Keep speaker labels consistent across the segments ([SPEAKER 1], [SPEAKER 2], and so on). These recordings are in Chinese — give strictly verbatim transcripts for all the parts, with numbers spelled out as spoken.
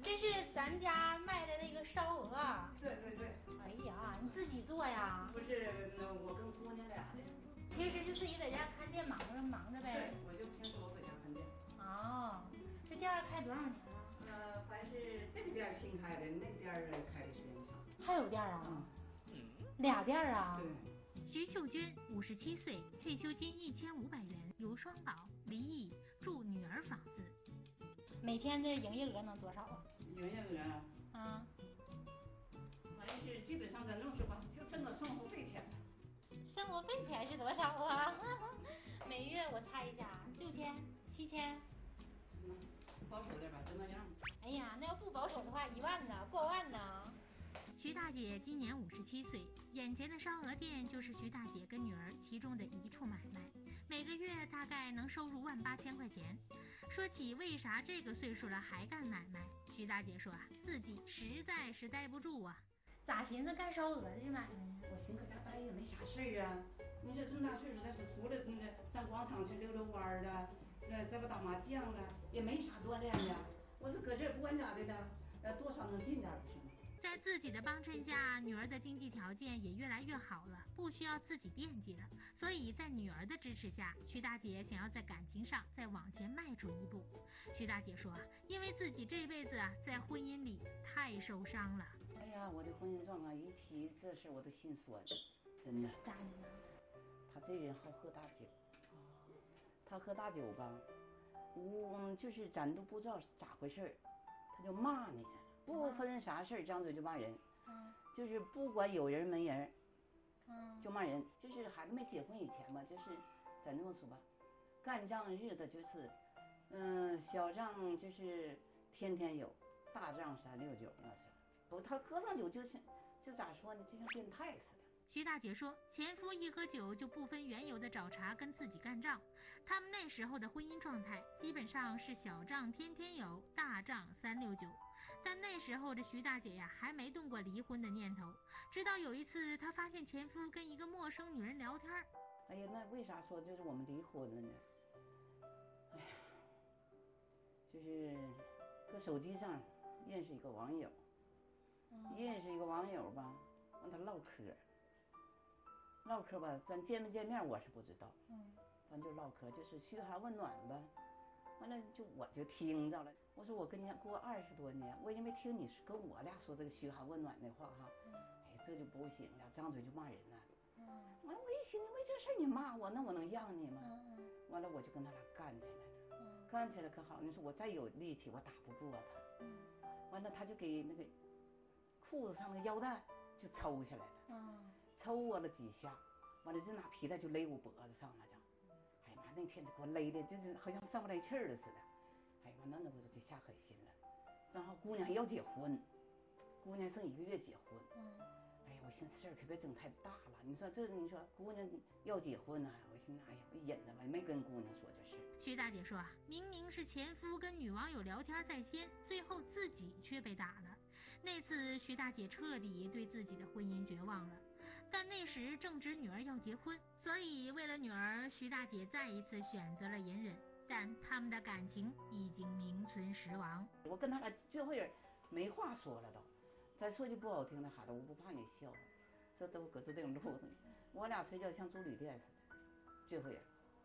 [SPEAKER 1] 这是咱家卖的那个烧鹅。
[SPEAKER 2] 对对对。
[SPEAKER 1] 哎呀，你自己做呀？
[SPEAKER 2] 不是，那我跟姑娘俩的。
[SPEAKER 1] 平时就自己在家看店忙着忙着呗。
[SPEAKER 2] 对，我就平时我搁家看店。
[SPEAKER 1] 哦，这店开多少年了？
[SPEAKER 2] 呃，凡是这个店新开的，那个店开的时间长。
[SPEAKER 1] 还有店啊？
[SPEAKER 2] 嗯，
[SPEAKER 1] 俩店啊？
[SPEAKER 2] 对。
[SPEAKER 3] 徐秀娟，五十七岁，退休金一千五百元，有双保，离异，住女儿房子。
[SPEAKER 1] 每天的营业额能多少啊？
[SPEAKER 2] 营业额啊？
[SPEAKER 1] 啊，
[SPEAKER 2] 反正是基本上咱这么说吧，就挣个生活费钱。
[SPEAKER 1] 生活费钱是多少啊？每月我猜一下，六千、七千。
[SPEAKER 2] 嗯，保守点吧，就那样。
[SPEAKER 1] 哎呀，那要不保守的话，一万呢，过万呢。
[SPEAKER 3] 徐大姐今年五十七岁，眼前的烧鹅店就是徐大姐跟女儿其中的一处买卖，每个月大概能收入万八千块钱。说起为啥这个岁数了还干买卖，徐大姐说啊，自己实在是待不住啊。
[SPEAKER 1] 咋寻思干烧鹅的这买卖呢？
[SPEAKER 2] 我寻搁家待也没啥事儿啊。你说这么大岁数，再是除了那个上广场去溜溜弯儿的，再再不打麻将的，也没啥锻炼的。我是搁这儿不管咋的的，呃，多少能进点不是吗？
[SPEAKER 3] 在自己的帮衬下，女儿的经济条件也越来越好了，不需要自己惦记了。所以在女儿的支持下，徐大姐想要在感情上再往前迈出一步。徐大姐说啊，因为自己这辈子啊，在婚姻里太受伤了。
[SPEAKER 2] 哎呀，我的婚姻状况一提这事我都心酸，真的。
[SPEAKER 1] 咋的呢？
[SPEAKER 2] 他这人好喝大酒，他喝大酒吧，我就是咱都不知道咋回事他就骂你。不分啥事儿，张嘴就骂人，
[SPEAKER 1] 嗯，
[SPEAKER 2] 就是不管有人没人，
[SPEAKER 1] 嗯，
[SPEAKER 2] 就骂人。就是孩子没结婚以前吧，就是咱这么说吧，干仗日子就是，嗯，小仗就是天天有，大仗三六九那是。不，他喝上酒就是，就咋说呢，就像变态似的。
[SPEAKER 3] 徐大姐说，前夫一喝酒就不分缘由的找茬跟自己干仗。他们那时候的婚姻状态基本上是小仗天天有，大仗三六九。但那时候的徐大姐呀，还没动过离婚的念头。直到有一次，她发现前夫跟一个陌生女人聊天。
[SPEAKER 2] 哎呀，那为啥说就是我们离婚了呢？哎呀，就是搁手机上认识一个网友，认识一个网友吧，让他唠嗑。唠嗑吧，咱见没见面我是不知道，
[SPEAKER 1] 嗯，
[SPEAKER 2] 反正就唠嗑，就是嘘寒问暖呗。完了就我就听着了，我说我跟你过二十多年，我因为听你跟我俩说这个嘘寒问暖的话哈，
[SPEAKER 1] 嗯，
[SPEAKER 2] 哎这就不行了，张嘴就骂人了。
[SPEAKER 1] 嗯，
[SPEAKER 2] 完了我一寻思，为这事儿你骂我，那我能让你吗？
[SPEAKER 1] 嗯嗯，
[SPEAKER 2] 完了我就跟他俩干起来了，
[SPEAKER 1] 嗯，
[SPEAKER 2] 干起来可好，你说我再有力气我打不过他，
[SPEAKER 1] 嗯，
[SPEAKER 2] 完了他就给那个裤子上的腰带就抽下来了，
[SPEAKER 1] 嗯，
[SPEAKER 2] 抽我了几下，完了就拿皮带就勒我脖子上了，就，哎呀妈，那天就给我勒的，就是好像上不来气儿了似的，哎呀妈，那那我就下狠心了，正好姑娘要结婚，姑娘剩一个月结婚，
[SPEAKER 1] 嗯，
[SPEAKER 2] 哎呀，我寻思事儿可别整太大了，你说这你说姑娘要结婚呢、啊，我寻思哎呀，我忍着吧，没跟姑娘说这事。
[SPEAKER 3] 徐大姐说啊，明明是前夫跟女网友聊天在先，最后自己却被打了。那次徐大姐彻底对自己的婚姻绝望了，但那时正值女儿要结婚，所以为了女儿，徐大姐再一次选择了隐忍。但他们的感情已经名存实亡。
[SPEAKER 2] 我跟他俩最后人没话说了都，再说句不好听的哈的，我不怕你笑，这都搁这定路子，我俩睡觉像住旅店似的，最后人。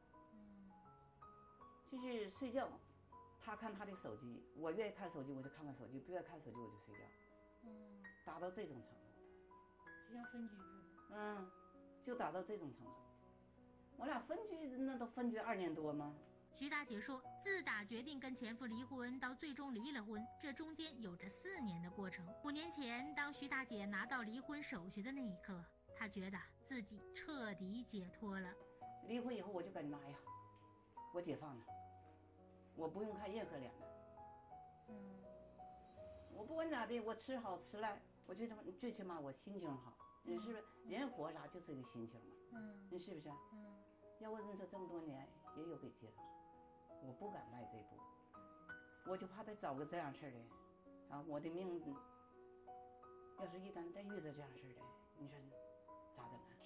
[SPEAKER 2] 就是睡觉，他看他的手机，我愿意看手机我就看看手机，不愿意看手机我就睡觉，
[SPEAKER 1] 嗯，
[SPEAKER 2] 达到这种程度。
[SPEAKER 1] 就像分居似的。
[SPEAKER 2] 嗯，就达到这种程度。我俩分居那都分居二年多吗？
[SPEAKER 3] 徐大姐说，自打决定跟前夫离婚到最终离了婚，这中间有着四年的过程。五年前，当徐大姐拿到离婚手续的那一刻，她觉得自己彻底解脱了。
[SPEAKER 2] 离婚以后，我就感觉妈呀，我解放了，我不用看任何脸了。
[SPEAKER 1] 嗯，
[SPEAKER 2] 我不管咋的，我吃好吃赖，我觉得最起码我心情好。你是不是人活啥就是一个心情嘛？
[SPEAKER 1] 嗯，
[SPEAKER 2] 你是不是？
[SPEAKER 1] 嗯，
[SPEAKER 2] 要我认识这么多年，也有给接受，我不敢迈这一步，我就怕再找个这样事儿的，啊，我的命，要是一旦再遇着这样事儿的，你说咋整啊？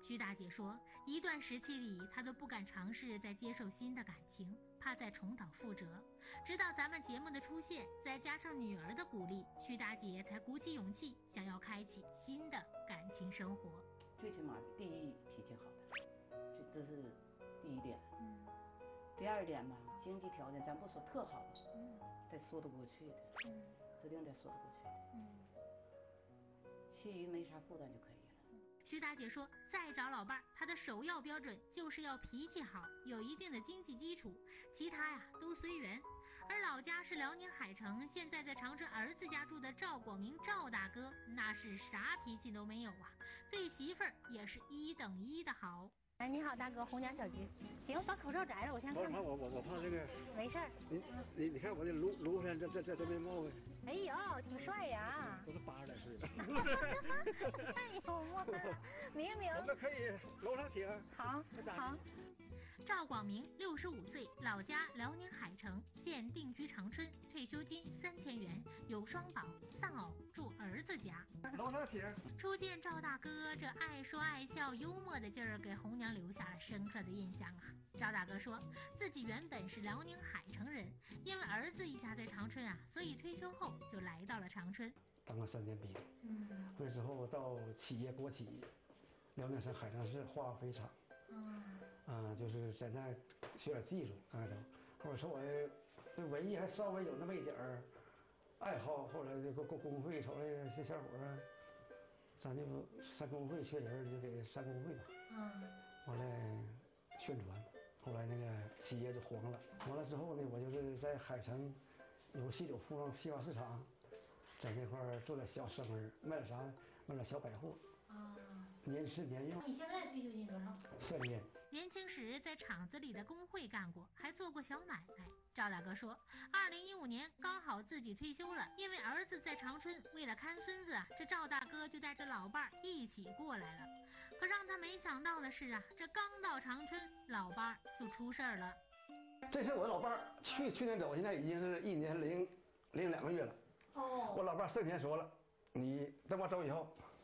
[SPEAKER 3] 徐大姐说，一段时期里，她都不敢尝试再接受新的感情，怕再重蹈覆辙。直到咱们节目的出现，再加上女儿的鼓励，徐大姐才鼓起勇气，想要开启新的感情生活。
[SPEAKER 2] 最起码第一脾气好的，这这是第一点。
[SPEAKER 1] 嗯。
[SPEAKER 2] 第二点吧，经济条件咱不说特好，
[SPEAKER 1] 嗯，
[SPEAKER 2] 得说得过去的，
[SPEAKER 1] 嗯，
[SPEAKER 2] 指定得说得过去的，
[SPEAKER 1] 嗯，
[SPEAKER 2] 其余没啥负担就可以了。
[SPEAKER 3] 徐大姐说，再找老伴儿，她的首要标准就是要脾气好，有一定的经济基础，其他呀都随缘。而老家是辽宁海城，现在在长春儿子家住的赵广明赵大哥，那是啥脾气都没有啊，对媳妇儿也是一等一的好。
[SPEAKER 1] 哎，你好，大哥，红娘小菊。行，把口罩摘了，我先看看。
[SPEAKER 4] 我我我怕这个。
[SPEAKER 1] 没事儿。
[SPEAKER 4] 你你你看我这庐庐山这这这这面貌啊。
[SPEAKER 1] 哎呦，挺帅呀！
[SPEAKER 4] 都是八十来岁了。
[SPEAKER 1] 太幽默了，明明。
[SPEAKER 4] 那可以楼上请。
[SPEAKER 1] 好，好。
[SPEAKER 3] 赵广明六十五岁，老家辽宁海城，现定居长春，退休金三千元，有双保，丧偶，住儿子家。
[SPEAKER 4] 楼上请。
[SPEAKER 3] 初见赵大哥这爱说爱笑、幽默的劲儿，给红娘留下了深刻的印象啊。赵大哥说自己原本是辽宁海城人，因为儿子一家在长春啊，所以退休后就来到了长春。
[SPEAKER 4] 当了三年兵，嗯，回来之后到企业国企，辽宁省海城市化肥厂。嗯，啊，就是在那学点技术，刚开头，或者说我对文艺还稍微有那么一点儿爱好，或者这个工工会瞅这些小伙儿，咱就上工会缺人就给上工会吧。嗯，完了宣传，后来那个企业就黄了，黄了之后呢，我就是在海城有西柳服装批发市场，在那块儿做点小生意，卖点啥，卖点小百货。啊，年吃年用。
[SPEAKER 1] 你现在退休金多少？
[SPEAKER 4] 三年。
[SPEAKER 3] 年轻时在厂子里的工会干过，还做过小买卖。赵大哥说，二零一五年刚好自己退休了，因为儿子在长春，为了看孙子啊，这赵大哥就带着老伴儿一起过来了。可让他没想到的是啊，这刚到长春，老伴儿就出事儿了。
[SPEAKER 4] 这是我的老伴儿，去去年走，现在已经是一年零零两个月了。哦。我老伴儿生前说了，你等我走以后。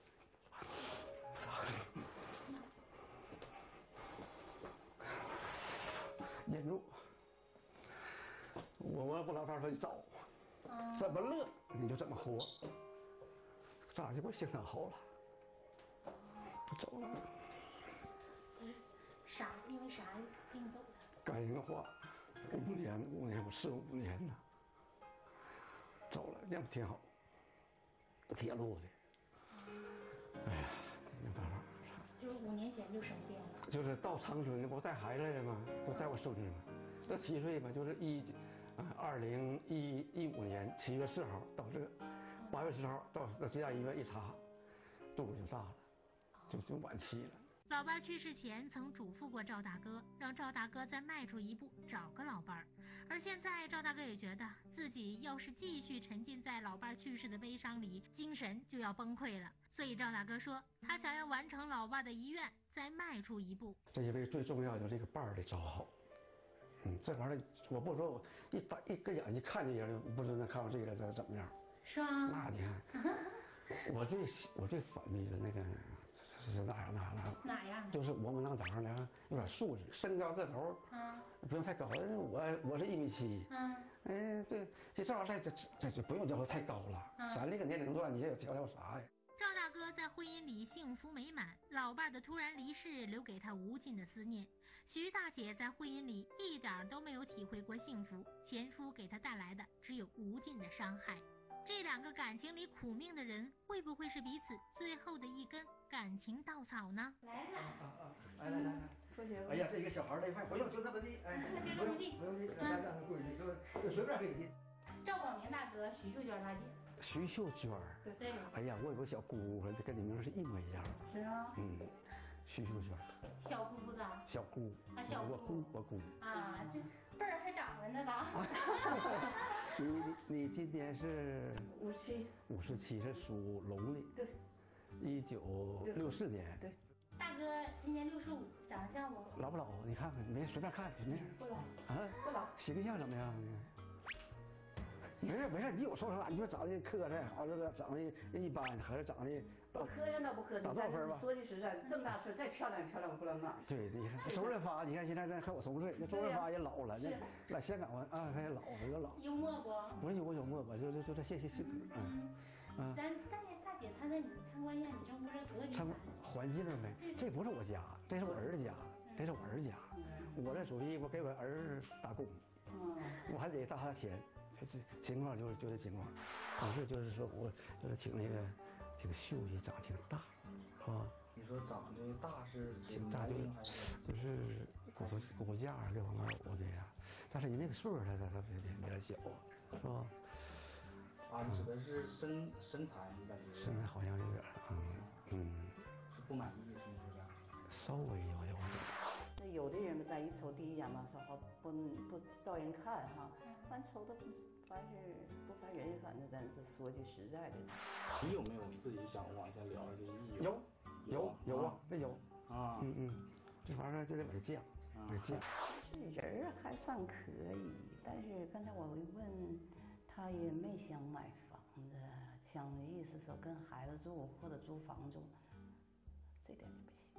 [SPEAKER 4] 忍住，我我我老伴说你走，怎么乐你就怎么活，咋就给我心疼好了，走了。
[SPEAKER 1] 啥？因为啥病走的？
[SPEAKER 4] 肝硬化，五年五年我吃五年呢，走了，要不挺好，铁路的，哎呀，没办法。
[SPEAKER 1] 就是五年前就生病了。
[SPEAKER 4] 就是到长春，我带孩子来的嘛，就带我孙子嘛。这七岁嘛，就是一，啊，二零一一五年七月四号到这，八月十号到到吉大医院一查，肚子就大了，就就晚期了。
[SPEAKER 3] 老伴去世前曾嘱咐过赵大哥，让赵大哥再迈出一步，找个老伴儿。而现在赵大哥也觉得自己要是继续沉浸在老伴去世的悲伤里，精神就要崩溃了。所以赵大哥说，他想要完成老伴的遗愿，再迈出一步。
[SPEAKER 4] 这一位最重要的这个伴儿得找好。嗯，这玩意儿我不说，我一打一个眼一看见人了，不知道看到这个人怎么样。
[SPEAKER 1] 是吗？
[SPEAKER 4] 那你看，我最我最反对的那个。是哪样哪样哪样？
[SPEAKER 1] 哪样？
[SPEAKER 4] 就是我们能长上来，有点素质，身高个头，嗯，不用太高。我我是一米七，嗯，哎，对，这这玩意儿这这就不用要求太高了。嗯、咱这个年龄段，你这有条条啥呀？
[SPEAKER 3] 赵大哥在婚姻里幸福美满，老伴的突然离世留给他无尽的思念。徐大姐在婚姻里一点都没有体会过幸福，前夫给她带来的只有无尽的伤害。这两个感情里苦命的人，会不会是彼此最后的一根感情稻草呢？
[SPEAKER 1] 来来，
[SPEAKER 4] 啊啊，来来来来，说些。哎呀，这一个小孩儿这一块不用，就这么地，哎，
[SPEAKER 1] 就这么地，
[SPEAKER 4] 不用地，来让他过去，就就随便可以进。
[SPEAKER 1] 赵广明大哥，徐秀娟大姐。
[SPEAKER 4] 徐秀娟儿，
[SPEAKER 1] 对。哎
[SPEAKER 4] 呀，我有个小姑姑，这跟你名是一模一样。
[SPEAKER 2] 是啊。
[SPEAKER 4] 嗯，徐秀娟。
[SPEAKER 1] 小姑子。
[SPEAKER 4] 小姑。
[SPEAKER 1] 啊，小
[SPEAKER 4] 我姑，我姑。
[SPEAKER 1] 啊，这辈儿还长着呢吧？
[SPEAKER 4] 你你你今年是
[SPEAKER 2] 五十七，
[SPEAKER 4] 五十七是属龙的，
[SPEAKER 2] 对，
[SPEAKER 4] 一九六四年，
[SPEAKER 2] 对。
[SPEAKER 1] 大哥今年六十五，长得像不？
[SPEAKER 4] 老不老？你看看，没随便看，没事。
[SPEAKER 2] 不老
[SPEAKER 4] 啊，
[SPEAKER 2] 不老。
[SPEAKER 4] 形象怎么样？没没事没事，你有说实话，你说长得磕碜好，这个长得一般，还是长得
[SPEAKER 2] 不磕碜倒不磕碜，
[SPEAKER 4] 打多少分吧？
[SPEAKER 2] 说句实在，这么大岁再漂亮漂亮不到哪儿。
[SPEAKER 4] 对，你看周润发，你看现在在和我同岁，那周润发也老了，那来香港啊，他也老了，有老。
[SPEAKER 1] 幽默不？
[SPEAKER 4] 不是幽默幽默吧，就就就这些些性格，嗯
[SPEAKER 1] 嗯。咱大爷大姐参加你参观一下你这屋这格局。
[SPEAKER 4] 参观环境了没？这不是我家，这是我儿子家，这是我儿子家，我这属于我给我儿子打工，我还得搭他钱。这情况就是就这情况，不是就是说我就是挺那个挺秀气，长挺大，啊。
[SPEAKER 5] 你说长得大是
[SPEAKER 4] 挺大就是就是骨头骨架各方面有的呀，但是你那个岁数他他他比比较小，是吧？
[SPEAKER 5] 啊，你指的是身身材，你感觉？
[SPEAKER 4] 身材好像有点，嗯嗯。
[SPEAKER 5] 是不满意是吗？这样？
[SPEAKER 4] 稍微有点。
[SPEAKER 2] 那有的人在一瞅第一眼嘛，说好不不招人看哈，反正瞅的凡是不烦人，反正咱是说句实在的。
[SPEAKER 5] 你有没有自己想往下聊一些意
[SPEAKER 4] 有？有有啊，这有
[SPEAKER 5] 啊，
[SPEAKER 4] 嗯嗯，这玩意儿就得把它降，把它降。
[SPEAKER 2] 这人儿还算可以，但是刚才我问，他也没想买房子，想的意思说跟孩子住或者租房住，这点就不行。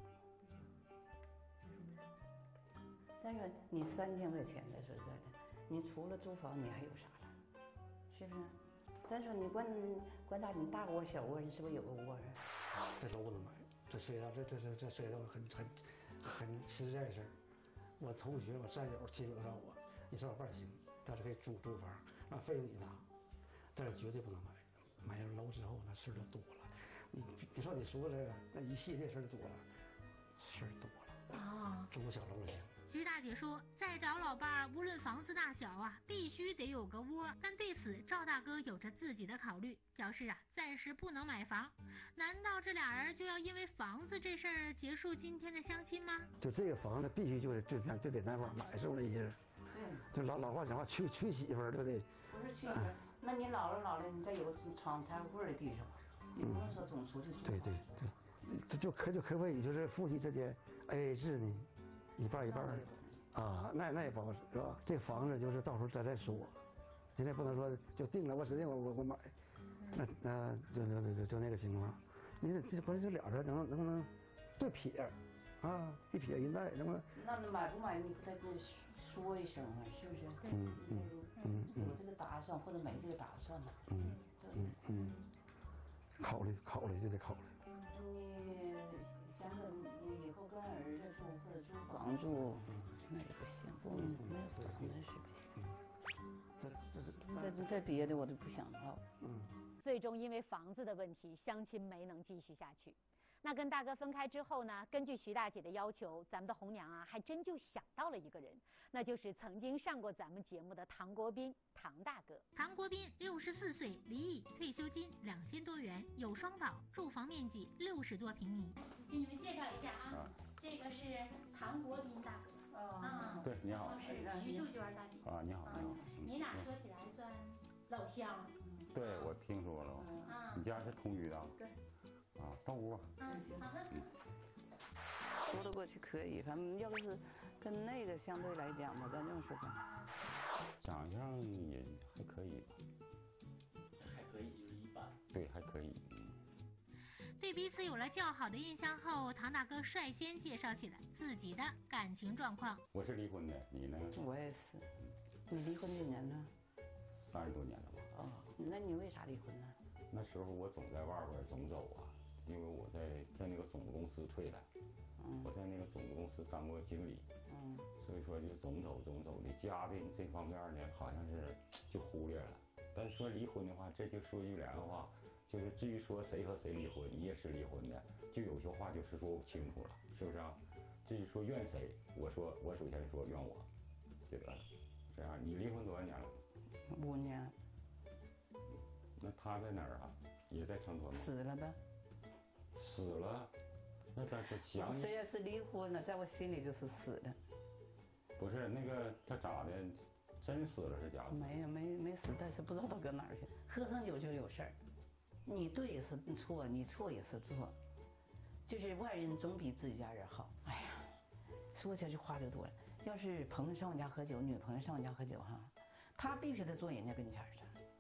[SPEAKER 2] 但是你三千块钱的，说实在的，你除了租房，你还有啥了？是不是？再说你观观察你大窝小窝，你是不是有个窝？
[SPEAKER 4] 这都不能买，这涉及到这这这这涉及到很很很实在的事儿。我同学我战友亲友让我，你上我伴行，但是可以租租房，那费用你拿，但是绝对不能买。买了楼之后那事儿就多了，你别说你说这个，那一系列事儿多了，事儿多了。
[SPEAKER 3] 哦，
[SPEAKER 4] 租小楼就行。
[SPEAKER 3] 徐大姐说，再找老伴儿，无论房子大小啊，必须得有个窝。但对此，赵大哥有着自己的考虑，表示啊，暂时不能买房。难道这俩人就要因为房子这事儿结束今天的相亲吗？
[SPEAKER 4] 就这个房子必须就得就就得那块买，是不是那意思？
[SPEAKER 2] 对。
[SPEAKER 4] 就老老话讲话，娶娶媳妇儿就得。
[SPEAKER 2] 不是娶媳妇儿，那你老了老了，你再有闯财务柜的地方，你不能说总出去住。
[SPEAKER 4] 对对对，这就可就可不可以就是夫妻之间 A A 制呢？一半一半啊，那那也不好使是吧？这房子就是到时候再再说，现在不能说就定了，我指定我我我买，那那就就就就那个情况，你这这关键就俩人能能不能对撇啊？一撇一带能不能？
[SPEAKER 2] 那你买不买你不得跟说一声啊？是不是？
[SPEAKER 4] 嗯嗯嗯嗯。
[SPEAKER 2] 有这个打算或者没这个打算呢？
[SPEAKER 4] 嗯嗯嗯，考虑考虑就得考虑。
[SPEAKER 2] 你想跟你以后跟儿子住或者租房住，那也不行，不没有房子是不行。
[SPEAKER 4] 这这这
[SPEAKER 2] 这这别的我都不想到。
[SPEAKER 4] 嗯。
[SPEAKER 6] 最终因为房子的问题，相亲没能继续下去。那跟大哥分开之后呢，根据徐大姐的要求，咱们的红娘啊，还真就想到了一个人，那就是曾经上过咱们节目的唐国斌，唐大哥。
[SPEAKER 3] 唐国斌六十四岁，离异，退休金两千多元，有双保，住房面积六十多平米。给你们介绍一下啊，这个是唐国斌大哥。啊，
[SPEAKER 7] 对，你好。
[SPEAKER 3] 是徐秀娟大姐。
[SPEAKER 7] 啊，你好，你好。
[SPEAKER 3] 你俩说起来算老乡。
[SPEAKER 7] 对，我听说了。啊，你家是通榆的？
[SPEAKER 2] 对。
[SPEAKER 7] 啊，到屋吧。
[SPEAKER 2] 嗯，好的。说得过去可以，反正要是跟那个相对来讲吧，咱这么说吧。
[SPEAKER 7] 长相也还可以吧。
[SPEAKER 5] 还可以，就是一般。
[SPEAKER 7] 对，还可以。
[SPEAKER 3] 对彼此有了较好的印象后，唐大哥率先介绍起了自己的感情状况。
[SPEAKER 7] 我是离婚的，你呢？
[SPEAKER 2] 我也是。你离婚几年了？
[SPEAKER 7] 三十多年了吧。
[SPEAKER 2] 哦，那你为啥离婚呢？
[SPEAKER 7] 那时候我总在外边总走啊，因为我在在那个总公司退了，嗯、我在那个总公司当过经理，嗯，所以说就总走总走的，家庭这方面呢好像是就忽略了。但是说离婚的话，这就说句良话，就是至于说谁和谁离婚，你也是离婚的，就有些话就是说不清楚了，是不是啊？至于说怨谁，我说我首先说怨我，就得了。这样，你离婚多少年了？
[SPEAKER 2] 五年。
[SPEAKER 7] 那他在哪儿啊？也在长春吗？
[SPEAKER 2] 死了呗。
[SPEAKER 7] 死了，那咱这想
[SPEAKER 2] 虽然是离婚了，在我心里就是死了。
[SPEAKER 7] 不是那个他咋的？真死了是假的？
[SPEAKER 2] 没有，没没死，但是不知道到搁哪儿去。喝上酒就有事儿，你对也是错，你错也是错，就是外人总比自己家人好。哎呀，说起来这话就多了。要是朋友上我家喝酒，女朋友上我家喝酒哈，他必须得坐人家跟前儿去。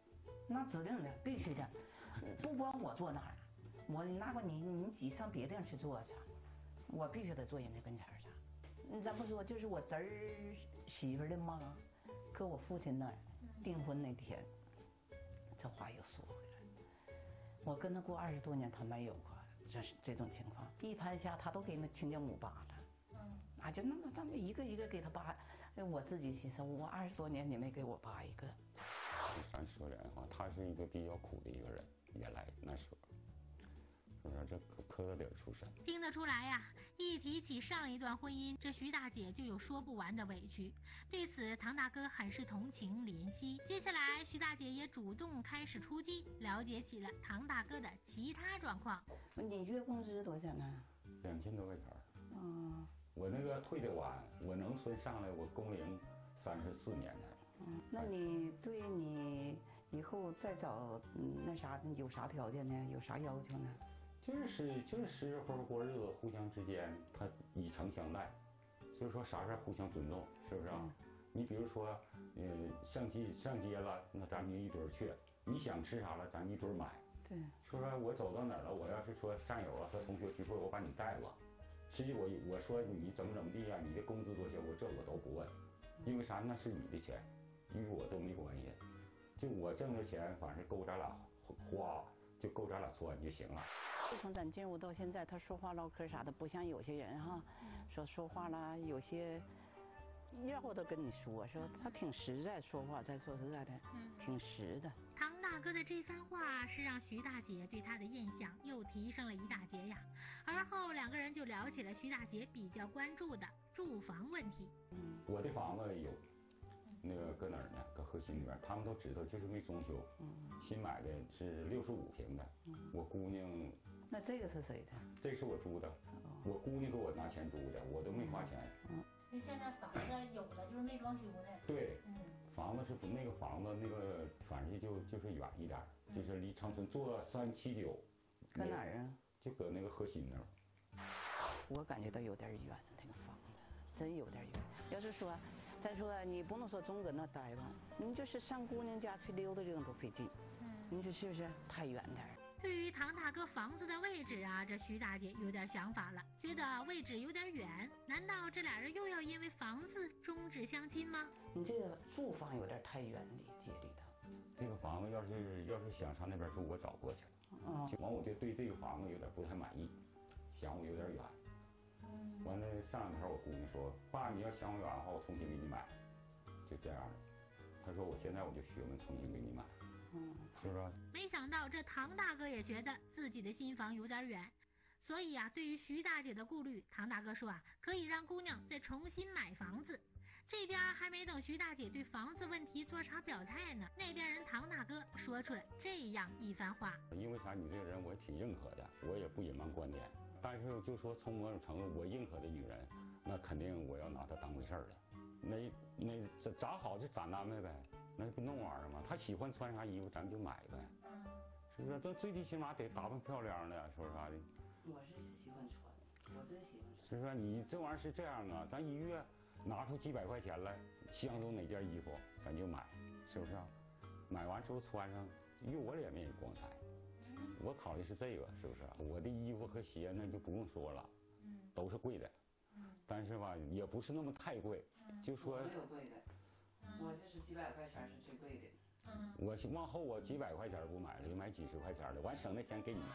[SPEAKER 2] 那指定的，必须的，不光我坐那儿，我拿过你，你挤上别地儿去坐去，我必须得坐人家跟前儿去。咱不说，就是我侄儿媳妇儿的妈，搁我父亲那儿订婚那天，这话又说回来，我跟他过二十多年，他没有过这是这种情况，一盘下他都给那亲家母扒了，嗯，啊，就那么咱们一个一个给他扒，我自己心思，我二十多年你没给我扒一个。
[SPEAKER 7] 咱说人话，他是一个比较苦的一个人，原来那时候，是不是这磕个底儿出身？
[SPEAKER 3] 听得出来呀，一提起上一段婚姻，这徐大姐就有说不完的委屈。对此，唐大哥很是同情怜惜。接下来，徐大姐也主动开始出击，了解起了唐大哥的其他状况。
[SPEAKER 2] 你月工资多少钱呢？
[SPEAKER 7] 两千多块钱。
[SPEAKER 2] 嗯，
[SPEAKER 7] 我那个退的晚，我农村上来，我工龄三十四年才。
[SPEAKER 2] 嗯，那你对你以后再找嗯那啥有啥条件呢？有啥要求呢？
[SPEAKER 7] 就是就是实实活活过日子，互相之间他以诚相待，所以说啥事儿互相尊重，是不是啊？嗯、你比如说，呃，上街上街了，那咱们一堆儿去；你想吃啥了，咱一堆儿买。
[SPEAKER 2] 对，
[SPEAKER 7] 说说我走到哪儿了，我要是说战友啊和同学聚会，我把你带了，实际我我说你怎么怎么地呀、啊，你的工资多少，我这我都不问，因为啥？那是你的钱。与我都没关系，就我挣的钱，反正够咱俩花，就够咱俩穿就行了。
[SPEAKER 2] 自从咱进入到现在，他说话唠嗑啥的，不像有些人哈，说说话啦，有些要我都跟你说，说他挺实在，说话再说实在的，挺实的。
[SPEAKER 3] 唐大哥的这番话是让徐大姐对他的印象又提升了一大截呀。而后两个人就聊起了徐大姐比较关注的住房问题。
[SPEAKER 7] 嗯，我的房子有。那个搁哪儿呢？搁河西那边，他们都知道，就是没装修。嗯，新买的是六十五平的。嗯，我姑娘。
[SPEAKER 2] 那这个是谁的？
[SPEAKER 7] 这是我租的。哦、我姑娘给我拿钱租的，我都没花钱。
[SPEAKER 1] 嗯，因为现在房子有了，就是没装修的。
[SPEAKER 7] 对。嗯，房子是那个房子那个，反正就就是远一点，嗯、就是离长春坐三七九。
[SPEAKER 2] 搁哪儿啊？
[SPEAKER 7] 就搁那个河西那儿。
[SPEAKER 2] 我感觉到有点远，那个房子真有点远。要是说。再说，你不能说总搁那待吧，你就是上姑娘家去溜达溜达都费劲。嗯，你说是不是太远点儿？
[SPEAKER 3] 对于唐大哥房子的位置啊，这徐大姐有点想法了，觉得位置有点远，难道这俩人又要因为房子终止相亲吗？
[SPEAKER 2] 你这个住房有点太远离街里头。
[SPEAKER 7] 这个房子要是要是想上那边住，我找过去了。嗯，完我就对这个房子有点不太满意，嫌我有点远。完了，上两天我姑娘说：“爸，你要嫌我远的话，我重新给你买。”就这样的。她说：“我现在我就学问重新给你买。”嗯，是不是？
[SPEAKER 3] 没想到这唐大哥也觉得自己的新房有点远，所以啊，对于徐大姐的顾虑，唐大哥说啊，可以让姑娘再重新买房子。这边还没等徐大姐对房子问题做啥表态呢，那边人唐大哥说出了这样一番话：“
[SPEAKER 7] 因为啥？你这个人我也挺认可的，我也不隐瞒观点。”但是就说从某种程度我认可的女人，那肯定我要拿她当回事儿的。那那咋咋好就咋安排呗，那不弄玩意儿吗？她喜欢穿啥衣服咱就买呗，是不是？这最低起码得打扮漂亮的，说啥的。
[SPEAKER 2] 我是喜欢穿，我真喜欢穿。
[SPEAKER 7] 是不是？你这玩意儿是这样啊？咱一月拿出几百块钱来，相中哪件衣服咱就买，是不是啊？买完之后穿上，因为我脸面也光彩。我考虑是这个，是不是？我的衣服和鞋那就不用说了，都是贵的，但是吧，也不是那么太贵，就说
[SPEAKER 2] 没有贵的，我就是几百块钱是最贵的。
[SPEAKER 7] 我往后我几百块钱不买了，就买几十块钱的，完省那钱给你。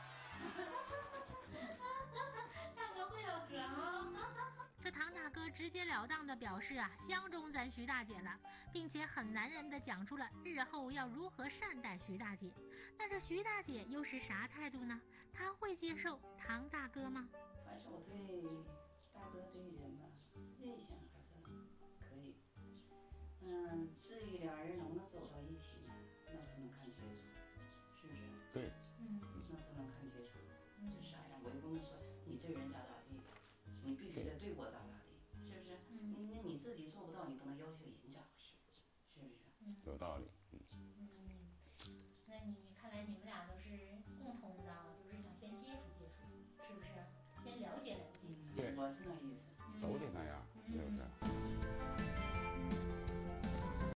[SPEAKER 1] 大哥会唠嗑啊！
[SPEAKER 3] 这唐大哥直截了当的表示啊，相中咱徐大姐了，并且很男人的讲出了日后要如何善待徐大姐。那这徐大姐又是啥态度呢？她会接受唐大哥吗？
[SPEAKER 2] 反正我对大哥这个人吧，印象还算可以。嗯，至于俩人能不能走到一起呢，那只能看接触，是不是？
[SPEAKER 7] 对。
[SPEAKER 2] 嗯，那只能看接触。是啥样？我也不能说你这人咋咋地，你必须得对我咋咋地，是不是？嗯，那你自己做不到，你不能要求人咋回事？是不是？
[SPEAKER 7] 有道理。
[SPEAKER 1] 嗯。那你看来你们俩都是共同的，都是想先接触接触，是不是？先了解了解。
[SPEAKER 7] 对，
[SPEAKER 2] 我是那意思。
[SPEAKER 7] 都得那样，是不是？